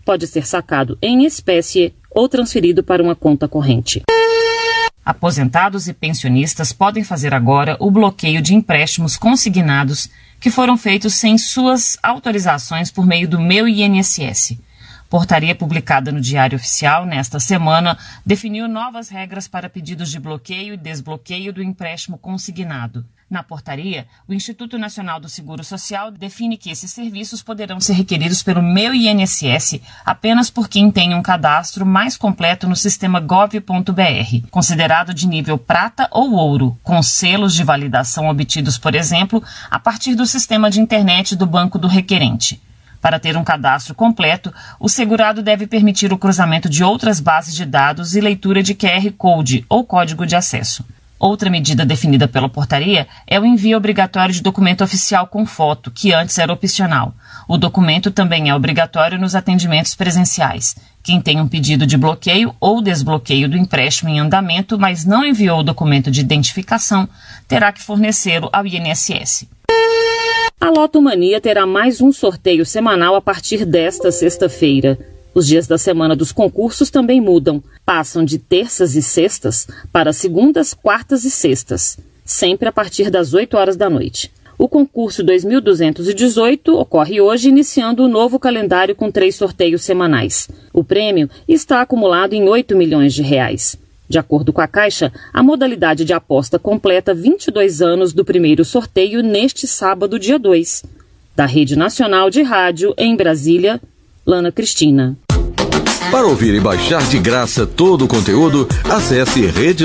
pode ser sacado em espécie ou transferido para uma conta corrente. Aposentados e pensionistas podem fazer agora o bloqueio de empréstimos consignados que foram feitos sem suas autorizações por meio do Meu INSS. Portaria publicada no Diário Oficial nesta semana definiu novas regras para pedidos de bloqueio e desbloqueio do empréstimo consignado. Na portaria, o Instituto Nacional do Seguro Social define que esses serviços poderão ser requeridos pelo Meu INSS apenas por quem tem um cadastro mais completo no sistema gov.br, considerado de nível prata ou ouro, com selos de validação obtidos, por exemplo, a partir do sistema de internet do banco do requerente. Para ter um cadastro completo, o segurado deve permitir o cruzamento de outras bases de dados e leitura de QR Code ou código de acesso. Outra medida definida pela portaria é o envio obrigatório de documento oficial com foto, que antes era opcional. O documento também é obrigatório nos atendimentos presenciais. Quem tem um pedido de bloqueio ou desbloqueio do empréstimo em andamento, mas não enviou o documento de identificação, terá que fornecê-lo ao INSS. A Lotomania terá mais um sorteio semanal a partir desta sexta-feira. Os dias da semana dos concursos também mudam. Passam de terças e sextas para segundas, quartas e sextas, sempre a partir das 8 horas da noite. O concurso 2218 ocorre hoje, iniciando o novo calendário com 3 sorteios semanais. O prêmio está acumulado em R$8 milhões. De acordo com a Caixa, a modalidade de aposta completa 22 anos do primeiro sorteio neste sábado, dia 2. Da Rede Nacional de Rádio, em Brasília, Lana Cristina. Para ouvir e baixar de graça todo o conteúdo, acesse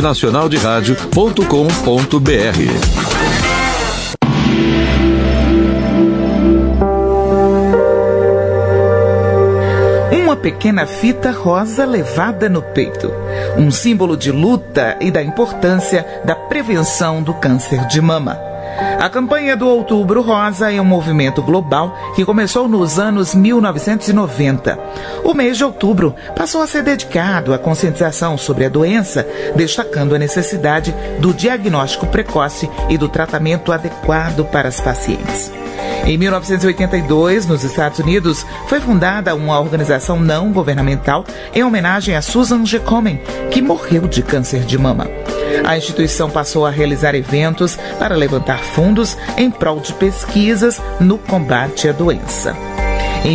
redenacionalderadio.com.br. Uma pequena fita rosa levada no peito, um símbolo de luta e da importância da prevenção do câncer de mama. A campanha do Outubro Rosa é um movimento global que começou nos anos 1990. O mês de outubro passou a ser dedicado à conscientização sobre a doença, destacando a necessidade do diagnóstico precoce e do tratamento adequado para as pacientes. Em 1982, nos Estados Unidos, foi fundada uma organização não governamental em homenagem a Susan G. Komen, que morreu de câncer de mama. A instituição passou a realizar eventos para levantar fundos em prol de pesquisas no combate à doença. Em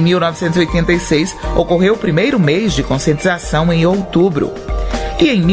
1986, ocorreu o primeiro mês de conscientização em outubro. E em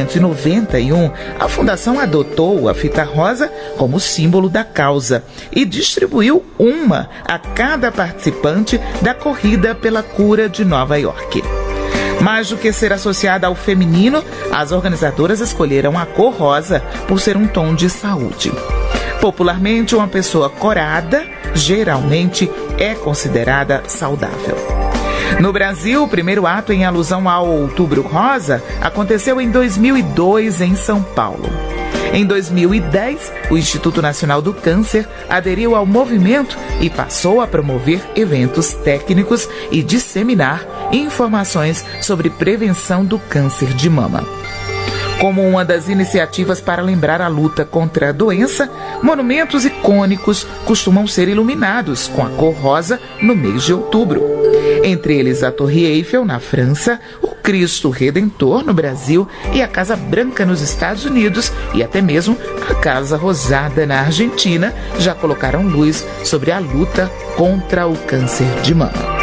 1991, a Fundação adotou a fita rosa como símbolo da causa e distribuiu uma a cada participante da Corrida pela Cura de Nova York. Mais do que ser associada ao feminino, as organizadoras escolheram a cor rosa por ser um tom de saúde. Popularmente, uma pessoa corada geralmente é considerada saudável. No Brasil, o primeiro ato em alusão ao Outubro Rosa aconteceu em 2002 em São Paulo. Em 2010, o Instituto Nacional do Câncer aderiu ao movimento e passou a promover eventos técnicos e disseminar informações sobre prevenção do câncer de mama. Como uma das iniciativas para lembrar a luta contra a doença, monumentos icônicos costumam ser iluminados com a cor rosa no mês de outubro. Entre eles a Torre Eiffel, na França, o Cristo Redentor, no Brasil, e a Casa Branca, nos Estados Unidos, e até mesmo a Casa Rosada, na Argentina, já colocaram luz sobre a luta contra o câncer de mama.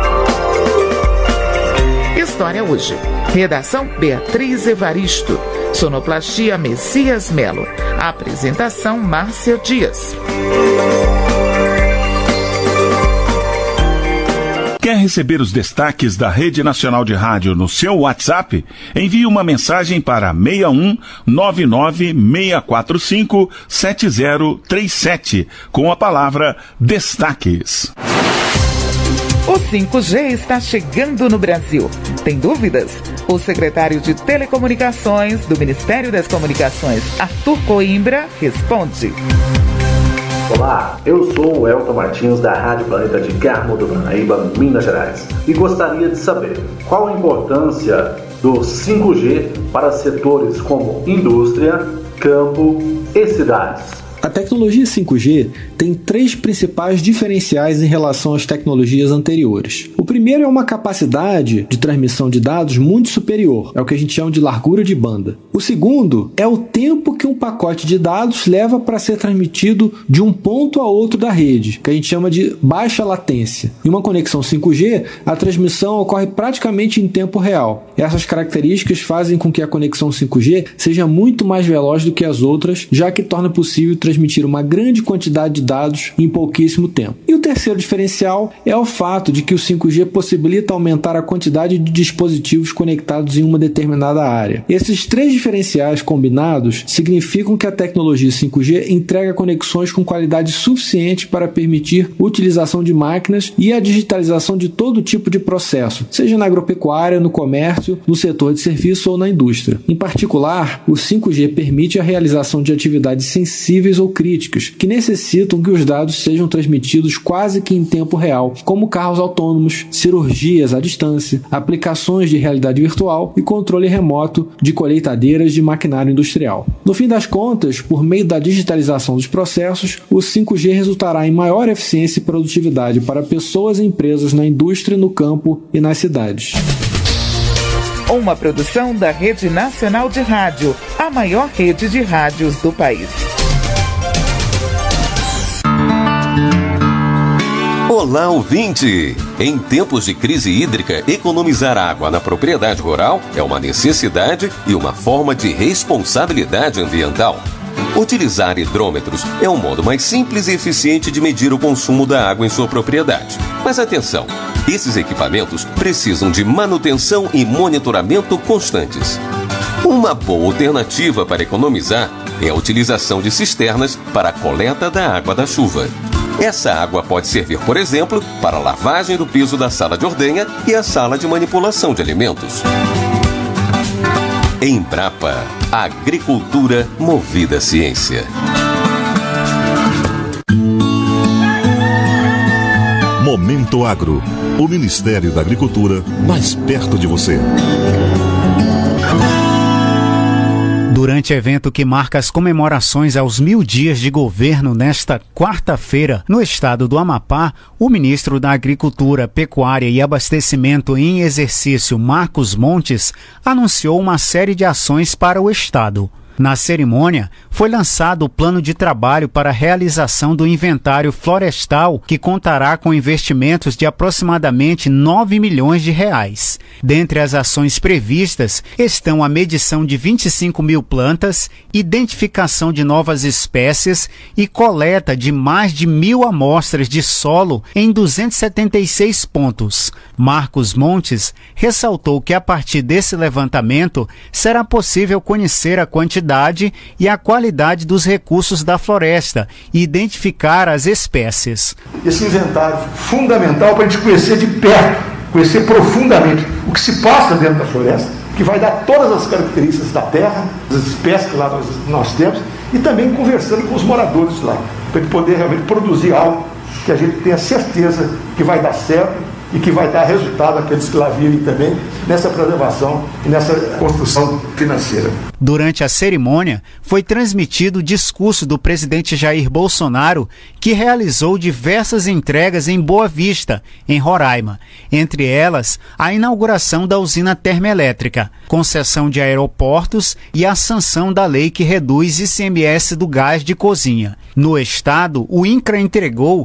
História hoje. Redação Beatriz Evaristo. Sonoplastia Messias Melo. Apresentação Márcia Dias. Quer receber os destaques da Rede Nacional de Rádio no seu WhatsApp? Envie uma mensagem para 61 99 645 7037 com a palavra Destaques. O 5G está chegando no Brasil. Tem dúvidas? O secretário de Telecomunicações do Ministério das Comunicações, Arthur Coimbra, responde. Olá, eu sou o Elton Martins da Rádio Planeta de Carmo do Parnaíba, Minas Gerais, e gostaria de saber qual a importância do 5G para setores como indústria, campo e cidades. A tecnologia 5G tem 3 principais diferenciais em relação às tecnologias anteriores. O primeiro é uma capacidade de transmissão de dados muito superior, é o que a gente chama de largura de banda. O segundo é o tempo que um pacote de dados leva para ser transmitido de um ponto a outro da rede, que a gente chama de baixa latência. Em uma conexão 5G, a transmissão ocorre praticamente em tempo real. Essas características fazem com que a conexão 5G seja muito mais veloz do que as outras, já que torna possível transmitir uma grande quantidade de dados em pouquíssimo tempo. E o terceiro diferencial é o fato de que o 5G possibilita aumentar a quantidade de dispositivos conectados em uma determinada área. Esses 3 diferenciais combinados significam que a tecnologia 5G entrega conexões com qualidade suficiente para permitir utilização de máquinas e a digitalização de todo tipo de processo, seja na agropecuária, no comércio, no setor de serviço ou na indústria. Em particular, o 5G permite a realização de atividades sensíveis ou críticas, que necessitam que os dados sejam transmitidos quase que em tempo real, como carros autônomos, cirurgias à distância, aplicações de realidade virtual e controle remoto de colheitadeiras de maquinário industrial. No fim das contas, por meio da digitalização dos processos, o 5G resultará em maior eficiência e produtividade para pessoas e empresas na indústria, no campo e nas cidades. Uma produção da Rede Nacional de Rádio, a maior rede de rádios do país. Olá, ouvinte! Em tempos de crise hídrica, economizar água na propriedade rural é uma necessidade e uma forma de responsabilidade ambiental. Utilizar hidrômetros é um modo mais simples e eficiente de medir o consumo da água em sua propriedade. Mas atenção, esses equipamentos precisam de manutenção e monitoramento constantes. Uma boa alternativa para economizar é a utilização de cisternas para a coleta da água da chuva. Essa água pode servir, por exemplo, para a lavagem do piso da sala de ordenha e a sala de manipulação de alimentos. Embrapa, agricultura movida à ciência. Momento Agro, o Ministério da Agricultura mais perto de você. Durante evento que marca as comemorações aos 1000 dias de governo nesta quarta-feira, no estado do Amapá, o ministro da Agricultura, Pecuária e Abastecimento em exercício, Marcos Montes, anunciou uma série de ações para o estado. Na cerimônia, foi lançado o plano de trabalho para a realização do inventário florestal, que contará com investimentos de aproximadamente R$9 milhões. Dentre as ações previstas estão a medição de 25 mil plantas, identificação de novas espécies e coleta de mais de 1.000 amostras de solo em 276 pontos. Marcos Montes ressaltou que a partir desse levantamento será possível conhecer a quantidade e a qualidade dos recursos da floresta e identificar as espécies. Esse inventário fundamental para a gente conhecer de perto, conhecer profundamente o que se passa dentro da floresta, que vai dar todas as características da terra, das espécies que lá nós temos, e também conversando com os moradores lá, para a gente poder realmente produzir algo que a gente tenha certeza que vai dar certo e que vai dar resultado àqueles que lá vivem também nessa preservação e nessa construção financeira. Durante a cerimônia, foi transmitido o discurso do presidente Jair Bolsonaro, que realizou diversas entregas em Boa Vista, em Roraima. Entre elas, a inauguração da usina termoelétrica, concessão de aeroportos e a sanção da lei que reduz ICMS do gás de cozinha. No estado, o INCRA entregou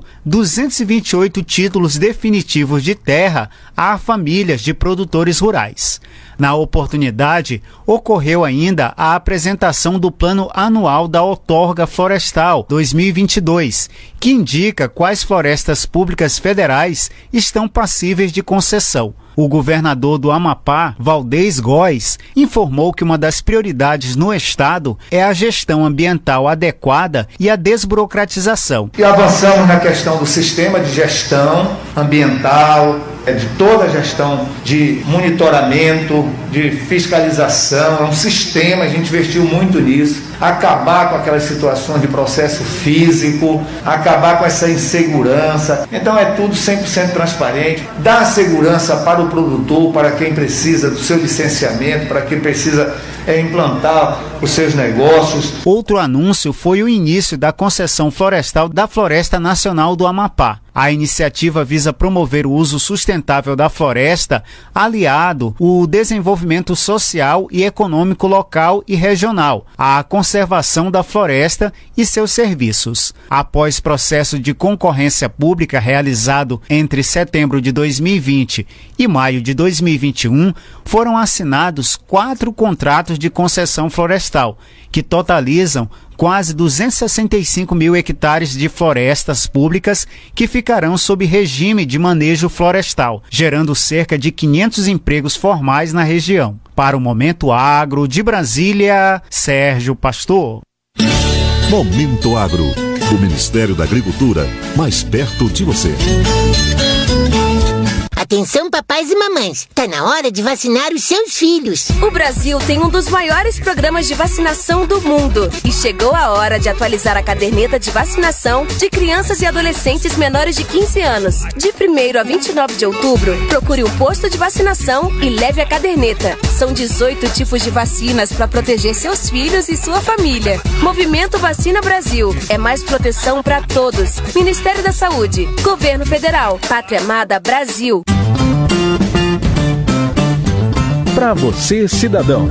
228 títulos definitivos de terra a famílias de produtores rurais. Na oportunidade, ocorreu ainda a apresentação do Plano Anual da Outorga Florestal 2022, que indica quais florestas públicas federais estão passíveis de concessão. O governador do Amapá, Valdez Góes, informou que uma das prioridades no estado é a gestão ambiental adequada e a desburocratização. E avançamos na questão do sistema de gestão ambiental, de toda a gestão de monitoramento, de fiscalização, é um sistema, a gente investiu muito nisso. acabar com aquelas situações de processo físico, acabar com essa insegurança. Então é tudo 100% transparente, dá segurança para o produtor, para quem precisa do seu licenciamento, para quem precisa implantar os seus negócios. Outro anúncio foi o início da concessão florestal da Floresta Nacional do Amapá. A iniciativa visa promover o uso sustentável da floresta, aliado ao desenvolvimento social e econômico local e regional, à conservação da floresta e seus serviços. Após processo de concorrência pública realizado entre setembro de 2020 e maio de 2021, foram assinados 4 contratos de concessão florestal, que totalizam quase 265 mil hectares de florestas públicas que ficarão sob regime de manejo florestal, gerando cerca de 500 empregos formais na região. Para o Momento Agro, de Brasília, Sérgio Pastor. Momento Agro, o Ministério da Agricultura, mais perto de você. Atenção, papais e mamães, tá na hora de vacinar os seus filhos. O Brasil tem um dos maiores programas de vacinação do mundo e chegou a hora de atualizar a caderneta de vacinação de crianças e adolescentes menores de 15 anos. De 1º a 29 de outubro, procure um posto de vacinação e leve a caderneta. São 18 tipos de vacinas para proteger seus filhos e sua família. Movimento Vacina Brasil. É mais proteção para todos. Ministério da Saúde, Governo Federal, Pátria Amada Brasil. Para você, cidadão.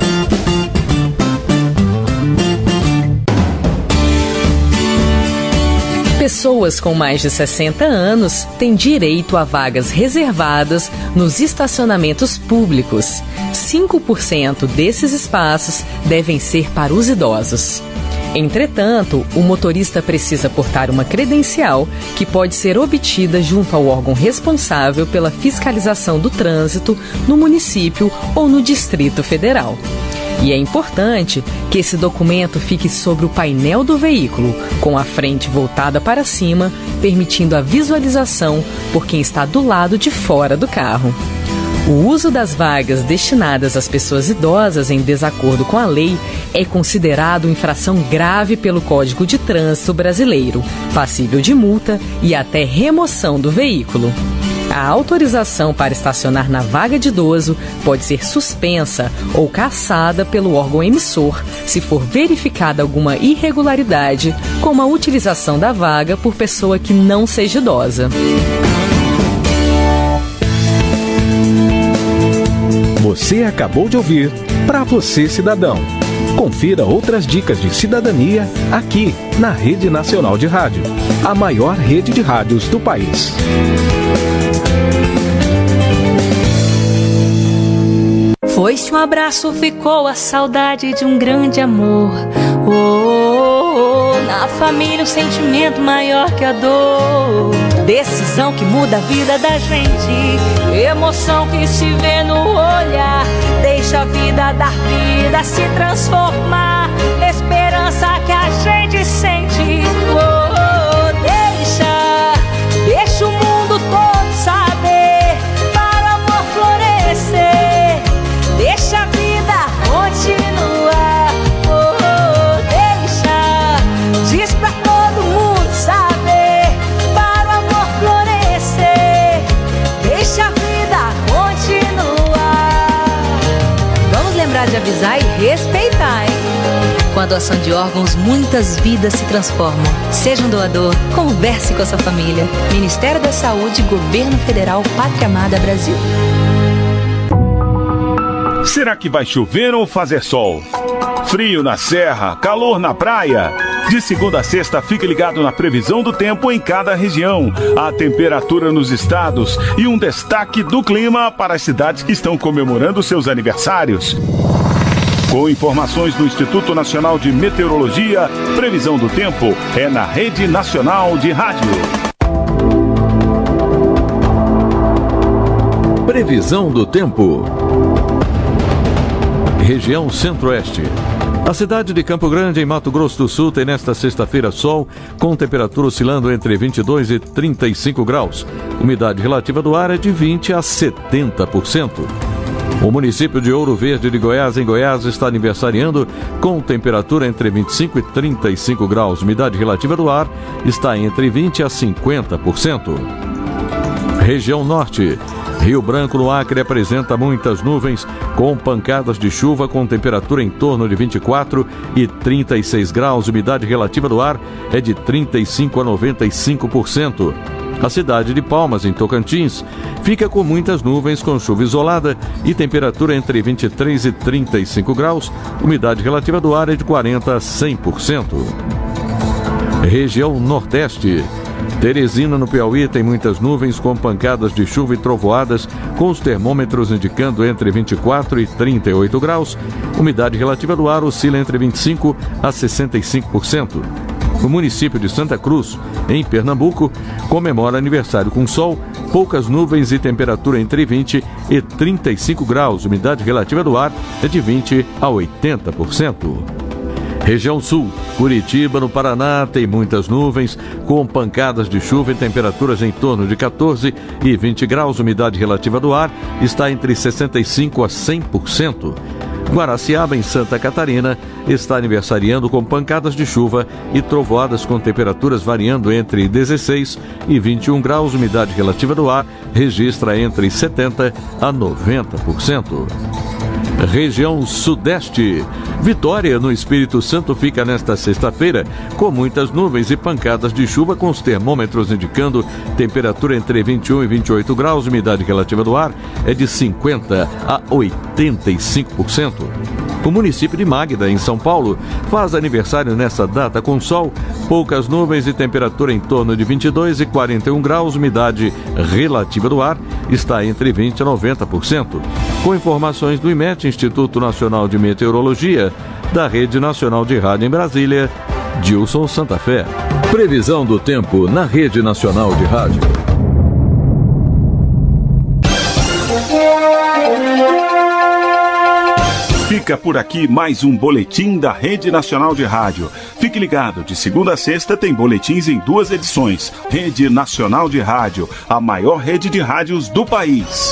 Pessoas com mais de 60 anos têm direito a vagas reservadas nos estacionamentos públicos. 5% desses espaços devem ser para os idosos. Entretanto, o motorista precisa portar uma credencial que pode ser obtida junto ao órgão responsável pela fiscalização do trânsito no município ou no Distrito Federal. E é importante que esse documento fique sobre o painel do veículo, com a frente voltada para cima, permitindo a visualização por quem está do lado de fora do carro. O uso das vagas destinadas às pessoas idosas em desacordo com a lei é considerado infração grave pelo Código de Trânsito Brasileiro, passível de multa e até remoção do veículo. A autorização para estacionar na vaga de idoso pode ser suspensa ou cassada pelo órgão emissor se for verificada alguma irregularidade, como a utilização da vaga por pessoa que não seja idosa. Você acabou de ouvir Para Você, Cidadão. Confira outras dicas de cidadania aqui na Rede Nacional de Rádio, a maior rede de rádios do país. Foi-se um abraço, ficou a saudade de um grande amor. Oh, oh, oh, na família um sentimento maior que a dor. Decisão que muda a vida da gente, emoção que se vê no olhar. Deixa a vida dar vida, se transformar, esperança que a gente sente. Oh, oh, deixa o mundo todo saber, para o amor florescer. Deixa a vida continuar. Oh, oh, diz pra todo mundo saber, para o amor florescer. Deixa a vida continuar. Vamos lembrar de avisar e respeitar, hein? Com a doação de órgãos, muitas vidas se transformam. Seja um doador, converse com a sua família. Ministério da Saúde, Governo Federal, Pátria Amada Brasil. Será que vai chover ou fazer sol? Frio na serra, calor na praia? De segunda a sexta, fique ligado na previsão do tempo em cada região, a temperatura nos estados e um destaque do clima para as cidades que estão comemorando seus aniversários. Com informações do Instituto Nacional de Meteorologia, previsão do tempo é na Rede Nacional de Rádio. Previsão do tempo. Região Centro-Oeste. A cidade de Campo Grande, em Mato Grosso do Sul, tem nesta sexta-feira sol, com temperatura oscilando entre 22 e 35 graus. Umidade relativa do ar é de 20 a 70%. O município de Ouro Verde de Goiás, em Goiás, está aniversariando com temperatura entre 25 e 35 graus. Umidade relativa do ar está entre 20% a 50%. Região Norte. Rio Branco, no Acre, apresenta muitas nuvens com pancadas de chuva com temperatura em torno de 24 e 36 graus. Umidade relativa do ar é de 35% a 95%. A cidade de Palmas, em Tocantins, fica com muitas nuvens com chuva isolada e temperatura entre 23 e 35 graus. Umidade relativa do ar é de 40% a 100%. Região Nordeste. Teresina, no Piauí, tem muitas nuvens com pancadas de chuva e trovoadas, com os termômetros indicando entre 24 e 38 graus. Umidade relativa do ar oscila entre 25% a 65%. O município de Santa Cruz, em Pernambuco, comemora aniversário com sol, poucas nuvens e temperatura entre 20 e 35 graus. Umidade relativa do ar é de 20% a 80%. Região Sul. Curitiba, no Paraná, tem muitas nuvens, com pancadas de chuva e temperaturas em torno de 14 e 20 graus. Umidade relativa do ar está entre 65% a 100%. Guaraciaba, em Santa Catarina, está aniversariando com pancadas de chuva e trovoadas com temperaturas variando entre 16 e 21 graus. Umidade relativa do ar registra entre 70% a 90%. Região Sudeste. Vitória, no Espírito Santo, fica nesta sexta-feira com muitas nuvens e pancadas de chuva, com os termômetros indicando temperatura entre 21 e 28 graus. Umidade relativa do ar é de 50% a 85%. O município de Magda, em São Paulo, faz aniversário nessa data com sol, poucas nuvens e temperatura em torno de 22 e 41 graus. Umidade relativa do ar está entre 20% a 90%. Com informações do IMET, Instituto Nacional de Meteorologia, da Rede Nacional de Rádio em Brasília, Dilson Santa Fé. Previsão do tempo na Rede Nacional de Rádio. Fica por aqui mais um boletim da Rede Nacional de Rádio. Fique ligado, de segunda a sexta tem boletins em 2 edições. Rede Nacional de Rádio, a maior rede de rádios do país.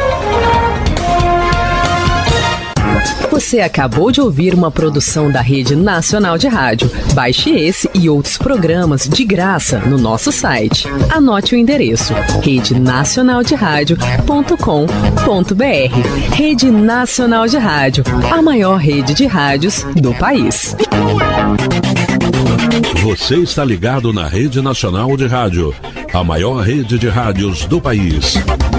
Você acabou de ouvir uma produção da Rede Nacional de Rádio. Baixe esse e outros programas de graça no nosso site. Anote o endereço: redenacionalderádio.com.br. Rede Nacional de Rádio, a maior rede de rádios do país. Você está ligado na Rede Nacional de Rádio, a maior rede de rádios do país.